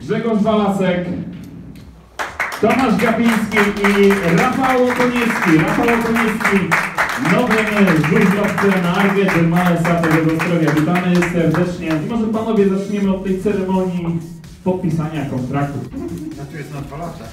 Grzegorz Walasek, Tomasz Gapiński i Rafał Okoniecki. Rafał Okoniecki, nowym żużlowcem na Argie Malesa tego Ostrowia. Witamy serdecznie. I może panowie zaczniemy od tej ceremonii podpisania kontraktu. Ja tu jest na 2 lata.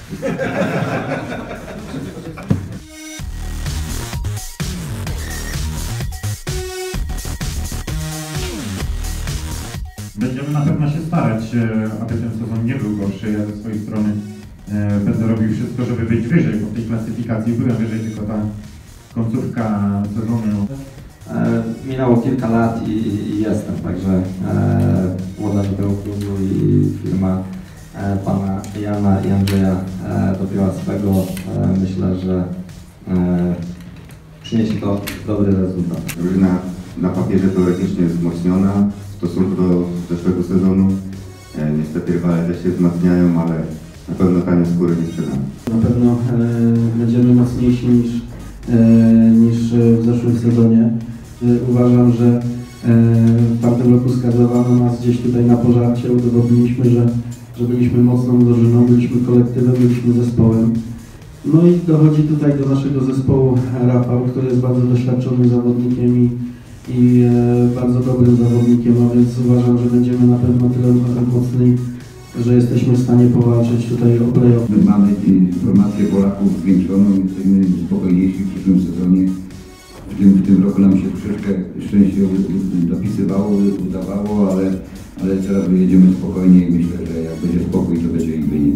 Będziemy na pewno się starać, aby ten sezon nie był gorszy. Ja ze swojej strony będę robił wszystko, żeby być wyżej, bo w tej klasyfikacji byłem wyżej, tylko ta końcówka sezonu. Minęło kilka lat i jestem, także włodarz tego klubu i firma pana Jana i Andrzeja dopięła swego. Myślę, że przyniesie to dobry rezultat. Drużyna na papierze teoretycznie jest wzmocniona w stosunku do zeszłego sezonu. Niestety rywale też się wzmacniają, ale na pewno tanie skóry nie sprzedamy. Na pewno będziemy mocniejsi niż w zeszłym sezonie. Uważam, że w tamtym roku skazywano nas gdzieś tutaj na pożarcie. Udowodniliśmy, że byliśmy mocną drużyną, byliśmy kolektywem, byliśmy zespołem. No i dochodzi tutaj do naszego zespołu Rafał, który jest bardzo doświadczonym zawodnikiem i bardzo dobrym zawodnikiem, a więc uważam, że będziemy na pewno tyle mocni, że jesteśmy w stanie powalczyć tutaj o play-off. Mamy informację Polaków zwiększoną, jesteśmy spokojniejsi w przyszłym sezonie. W tym roku nam się troszeczkę szczęście dopisywało, udawało, ale teraz jedziemy spokojnie i myślę, że jak będzie spokój, to będzie i wynik.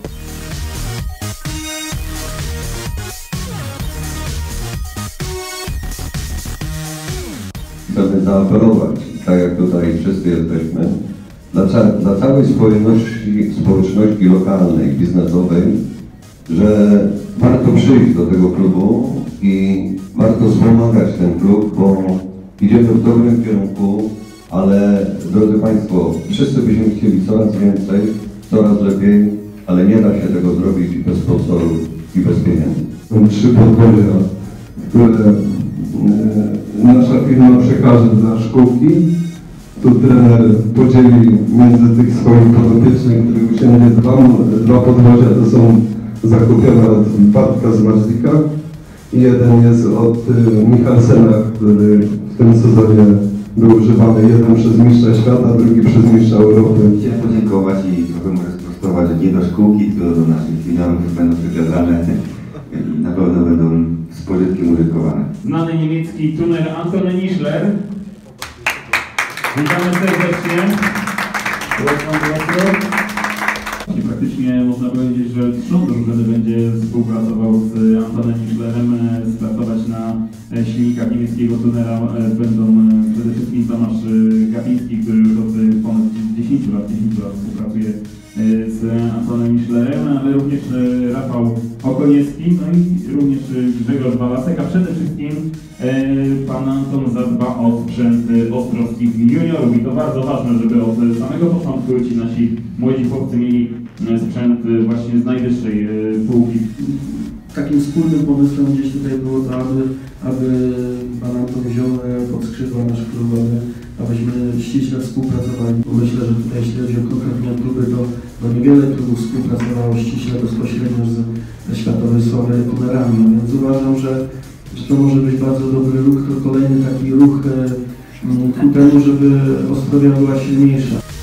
Chcemy zaapelować, tak jak tutaj wszyscy jesteśmy, dla całej społeczności lokalnej, biznesowej, że warto przyjść do tego klubu i warto wspomagać ten klub, bo idziemy w dobrym kierunku, ale drodzy Państwo, wszyscy byśmy chcieli coraz więcej, coraz lepiej, ale nie da się tego zrobić bez sponsorów i bez pieniędzy. Są 3 podwórka, które nasza firma przekaże dla szkółki. Tu trener podzieli między tych swoich podopiecznych, których usiądzie 2 podwozia, to są zakupione od Bartka z Marzlika i jeden jest od Michalsena, który w tym sezonie był używany, jeden przez mistrza świata, drugi przez mistrza Europy. Chciałem podziękować i trochę może sprostować, że nie do szkółki, tylko do naszych finałów będą przekazane i na pewno będą z pożytkiem użytkowane. Znany niemiecki tuner Anton Nischler. Witamy serdecznie. I praktycznie można powiedzieć, że trzon drużyny będzie współpracował z Antonem Nischlerem. Startować na silnikach niemieckiego tunera będą przede wszystkim Tomasz Gapiński, który już od ponad 10 lat współpracuje z Antonem Nischlerem, ale również Rafał Okoniecki, no i również Grzegorz Walasek, a przede wszystkim pan Anton zadba o sprzęt ostrowskich juniorów i to bardzo ważne, żeby od samego początku ci nasi młodzi chłopcy mieli sprzęt właśnie z najwyższej półki. Takim wspólnym pomysłem gdzieś tutaj było to, aby pan Anton wziął pod skrzydła nasz klub, abyśmy ściśle współpracowali. Bo myślę, że tutaj jeśli chodzi o konkretnie kluby, to niewiele klubów współpracowało ściśle, bezpośrednio ze światowej sławy tunerami. A więc uważam, że to może być bardzo dobry ruch, to kolejny taki ruch ku temu, żeby Ostrowia była silniejsza.